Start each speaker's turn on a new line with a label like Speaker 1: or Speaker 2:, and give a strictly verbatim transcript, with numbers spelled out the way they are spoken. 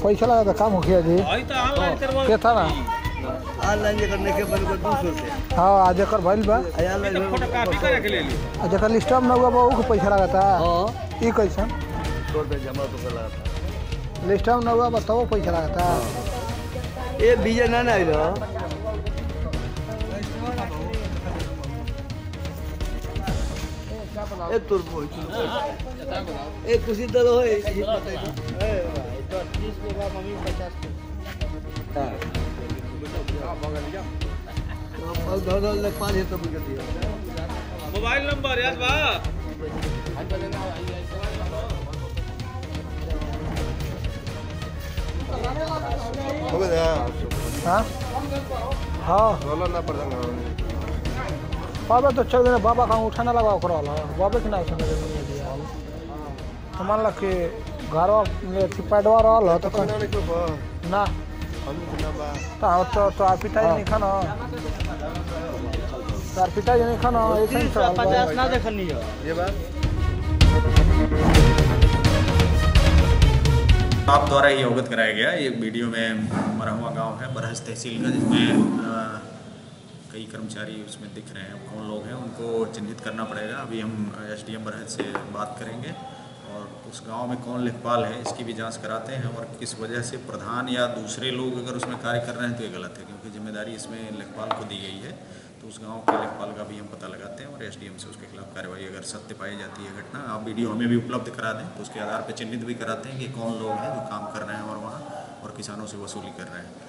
Speaker 1: पैसा लगा था काम हो गया जी के था ना
Speaker 2: ऑनलाइन करने के बन कर दो सौ रुपया।
Speaker 1: हाँ आज कर भइल बा
Speaker 2: फोटो कॉपी करे के ले ली
Speaker 1: आज कर लिस्ट में ना हुआ बा ऊ के पैसा लगा था
Speaker 2: हां
Speaker 1: ई कैसा
Speaker 2: सौ रुपया जमा तो कर लगा था
Speaker 1: लिस्ट में ना हुआ बताओ पैसा लगा था
Speaker 2: ए बीजे ना ना आइलो ए तुरबो ए खुशी दल होय ये पता है ए भाई तो तीस के बाद मम्मी पचास के हां बगल जा अब धर ले पाँच है तो मुझे दिया
Speaker 3: मोबाइल नंबर याद बा
Speaker 2: हो गया
Speaker 1: हां हां
Speaker 2: रोला ना पड़ेगा
Speaker 1: बाबा तो चल देना बाबा का उठाना लगा करो वाला बाबा के नाम सुन दे दिया तो मान ला के घर में पैडवा रहल तो ना
Speaker 2: हम ना बा
Speaker 1: तो तो तो आप पिटाई नहीं खाना तार पिटाई नहीं खाना एक सौ
Speaker 2: पचास ना देखनी है ये बात
Speaker 4: आप द्वारा ही अवगत कराया गया। ये वीडियो में मरहुआ गांव है बरहज तहसील का, जिसमें कई कर्मचारी उसमें दिख रहे हैं। कौन लोग हैं उनको चिन्हित करना पड़ेगा। अभी हम एसडीएम बरहज से बात करेंगे और उस गांव में कौन लेखपाल है इसकी भी जांच कराते हैं और किस वजह से प्रधान या दूसरे लोग अगर उसमें कार्य कर रहे हैं तो ये गलत है, क्योंकि जिम्मेदारी इसमें लेखपाल को दी गई है। तो उस गांव के लेखपाल का भी हम पता लगाते हैं और एसडीएम से उसके खिलाफ कार्रवाई अगर सत्य पाई जाती है घटना, आप वीडियो हमें भी उपलब्ध करा दें तो उसके आधार पर चिन्हित भी कराते हैं कि कौन लोग हैं जो काम कर रहे हैं और वहाँ और किसानों से वसूली कर रहे हैं।